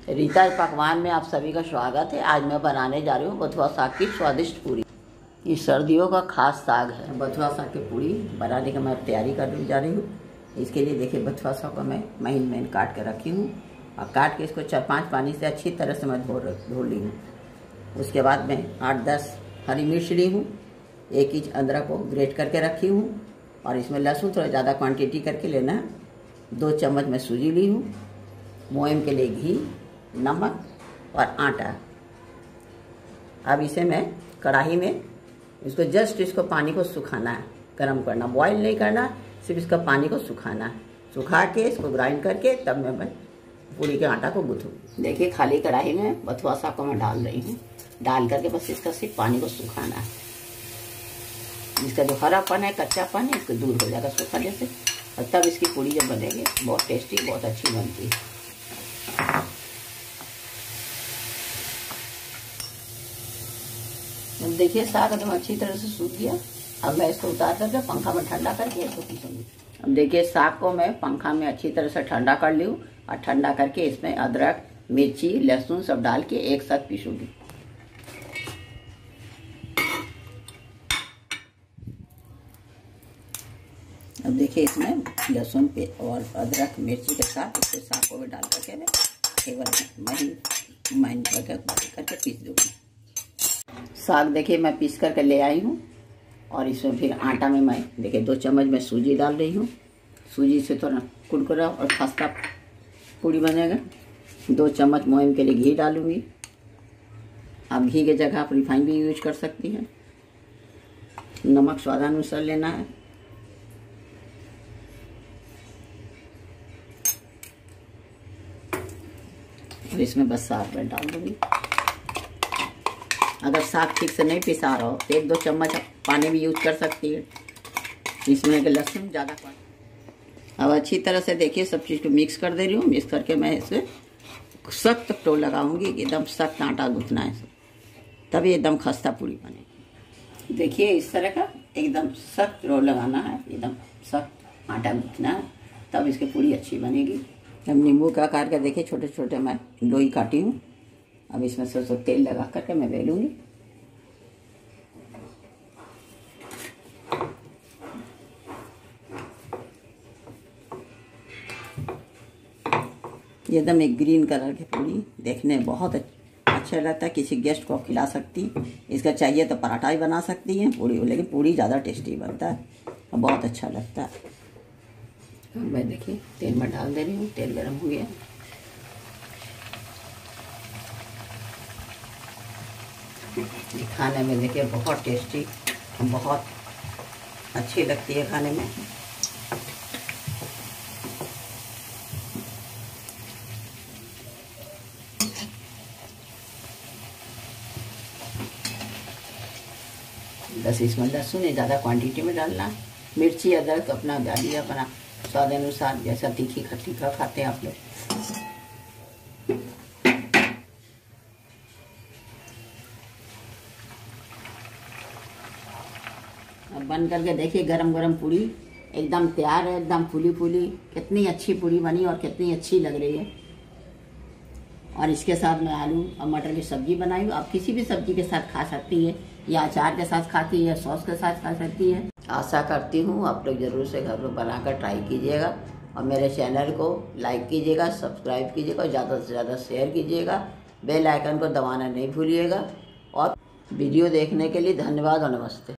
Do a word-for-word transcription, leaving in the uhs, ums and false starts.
रीता पकवान में आप सभी का स्वागत है। आज मैं बनाने जा रही हूँ बथुआ साग की स्वादिष्ट पूरी। ये सर्दियों का खास साग है। बथुआ साग की पूरी बनाने की मैं तैयारी करने जा रही हूँ। इसके लिए देखिए बथुआ साग को मैं महीन महीन काट के रखी हूँ और काट के इसको चार पाँच पानी से अच्छी तरह से मैं धो धो ली हूँ। उसके बाद मैं आठ दस हरी मिर्च ली हूँ, एक इंच अदरक को ग्रेट करके रखी हूँ और इसमें लहसुन थोड़ा ज़्यादा क्वांटिटी करके लेना है। दो चम्मच मैं सूजी ली हूँ, मोयम के लिए घी, नमक और आटा। अब इसे मैं कढ़ाई में इसको जस्ट इसको पानी को सुखाना है, गर्म करना, बॉईल नहीं करना, सिर्फ इसका पानी को सुखाना है। सुखा के इसको ग्राइंड करके तब मैं मैं पूरी के आटा को गूँथूँ। देखिए खाली कढ़ाई में बथुआ साग को मैं डाल रही हूँ। डाल करके बस इसका सिर्फ पानी को सुखाना है। इसका जो हरापन है, कच्चापन है, इसको दूर हो जाएगा सूखा जैसे, और तब इसकी पूरी जब बनेगी बहुत टेस्टी, बहुत अच्छी बनती है। अब देखिए साग एकदम अच्छी तरह से सूख गया। अब मैं इसको उतार करके पंखा में ठंडा करके इसको पीसूंगी। अब देखिए साग को मैं पंखा में अच्छी तरह से ठंडा कर ली हूँ और ठंडा करके इसमें अदरक, मिर्ची, लहसुन सब डाल के एक साथ पीसूंगी। अब देखिए इसमें लहसुन पे और अदरक मिर्ची के साथ इसके साग को भी डाल करके मैं एक बार महीन महीन करके करके पीस दूँगी। साग देखिए मैं पीस करके ले आई हूँ और इसमें फिर आटा में मैं देखिए दो चम्मच में सूजी डाल रही हूँ। सूजी से थोड़ा कुरकुरा और खस्ता पूरी बनेगा। दो चम्मच मोयम के लिए घी डालूँगी। आप घी के जगह आप रिफाइन भी यूज कर सकती हैं। नमक स्वादानुसार लेना है। और इसमें बस साग में डाल दूँगी। अगर साग ठीक से नहीं पिसा रहा हो तो एक दो चम्मच पानी भी यूज कर सकती है। इसमें के लहसुन ज़्यादा पानी। अब अच्छी तरह से देखिए सब चीज़ को मिक्स कर दे रही हूँ। मिक्स करके मैं इसे सख्त टो लगाऊंगी, एकदम सख्त आटा गूँथना है, तभी एकदम खस्ता पूरी बनेगी। देखिए इस तरह का एकदम सख्त रो लगाना है, एकदम सख्त आटा गूँथना है, तब इसकी पूरी अच्छी बनेगी। अब नींबू का आकार का देखिए छोटे छोटे मैं लोई काटी हूँ। अब इसमें सरसों तेल लगा करके मैं बेलूंगी। एकदम एक ग्रीन कलर की पूरी देखने में बहुत अच्छा लगता है। किसी गेस्ट को खिला सकती, इसका चाहिए तो पराठा भी बना सकती हैं पूरी, लेकिन पूरी ज़्यादा टेस्टी बनता है और बहुत अच्छा लगता है। मैं देखिए तेल में डाल दे रही हूँ। तेल गर्म हो गया। खाने में देखिए बहुत टेस्टी, बहुत अच्छी लगती है खाने में। बस इसमें लहसुन ज़्यादा क्वांटिटी में डालना, मिर्ची अदरक अपना डालिए, अपना स्वाद अनुसार, जैसा तीखी खट्टी का खाते हैं आप लोग। अब बन करके देखिए गरम गरम पूरी एकदम तैयार है, एकदम फूली फूली। कितनी अच्छी पूरी बनी और कितनी अच्छी लग रही है। और इसके साथ मैं आलू और मटर की सब्जी बनाई हूँ। आप किसी भी सब्जी के साथ खा सकती है, या अचार के साथ खाती है, सॉस के साथ खा सकती है। आशा करती हूँ आप लोग ज़रूर से घर में बनाकर ट्राई कीजिएगा और मेरे चैनल को लाइक कीजिएगा, सब्सक्राइब कीजिएगा और ज़्यादा से ज़्यादा शेयर कीजिएगा। बेल आइकन को दबाना नहीं भूलिएगा। और वीडियो देखने के लिए धन्यवाद और नमस्ते।